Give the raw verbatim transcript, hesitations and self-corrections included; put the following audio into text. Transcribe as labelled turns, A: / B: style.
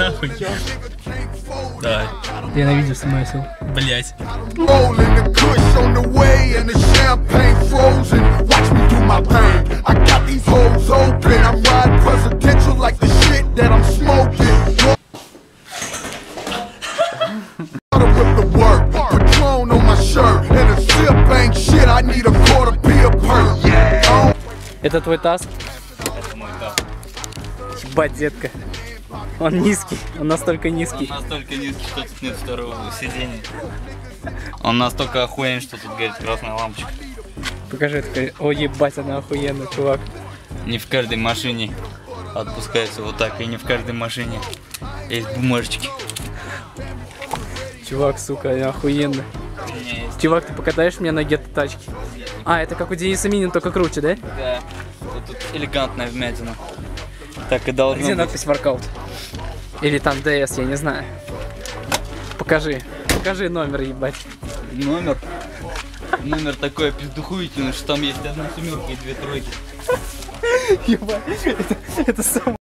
A: нахуй. Давай.
B: Я ненавижу смысл.
A: Блять.
B: Это твой таз?
A: Это мой таз.
B: Ебать, детка. Он низкий, он настолько низкий.
A: Он настолько низкий, что тут нет второго сиденья. Он настолько охуенный, что тут горит красная лампочка.
B: Покажи, такой, о ебать, она охуенная, чувак.
A: Не в каждой машине отпускается вот так, и не в каждой машине есть бумажечки.
B: Чувак, сука, она охуенная. Чувак, ты покатаешь меня на гетто-тачке? А, это как у Дениса Минина, только круче, да?
A: Да. Вот тут элегантная вмятина. Так и должно
B: Где
A: быть.
B: надпись воркаут? Или там ДС, я не знаю. Покажи. Покажи номер, ебать.
A: Номер. Номер такой пиздухуительный, что там есть одна семерка и две тройки.
B: Ебать, это, это самое...